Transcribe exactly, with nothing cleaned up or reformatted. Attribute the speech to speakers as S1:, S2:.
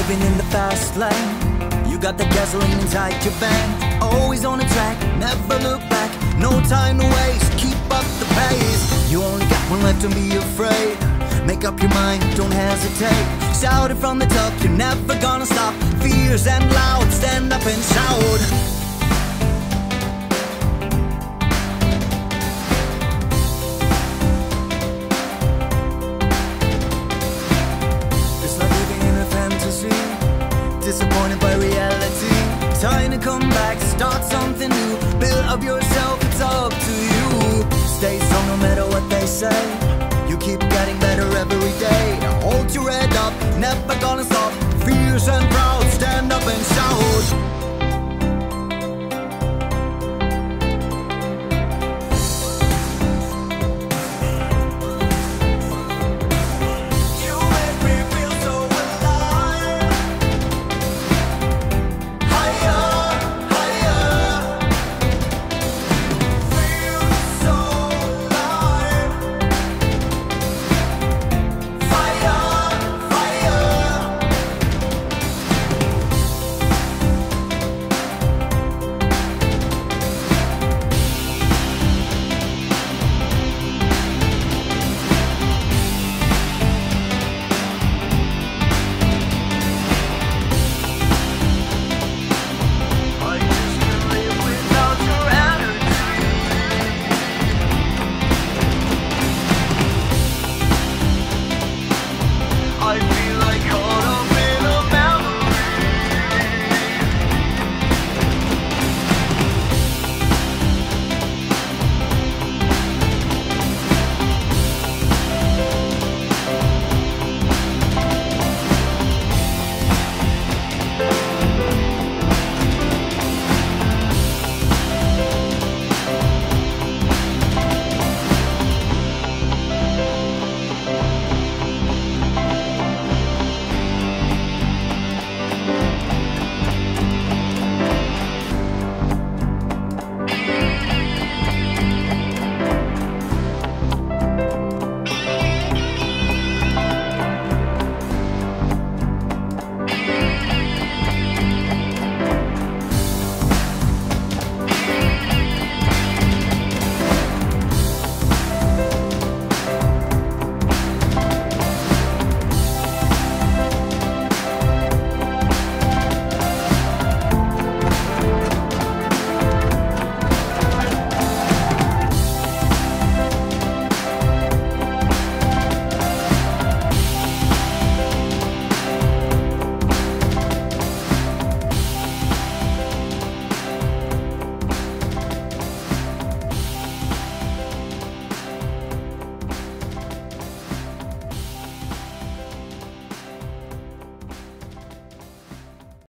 S1: living in the fast lane. You got the gasoline inside your van. Always on the track, never look back. No time to waste, keep up the pace. You only got one left, don't be afraid. Make up your mind, don't hesitate. Shout it from the top, you're never gonna stop. Fierce and loud, stand up and shout. Disappointed by reality, time to come back, start something new. Build up yourself, it's up to you. Stay strong no matter what they say. You keep getting better every day. Hold your head up, never gonna stop. Fierce and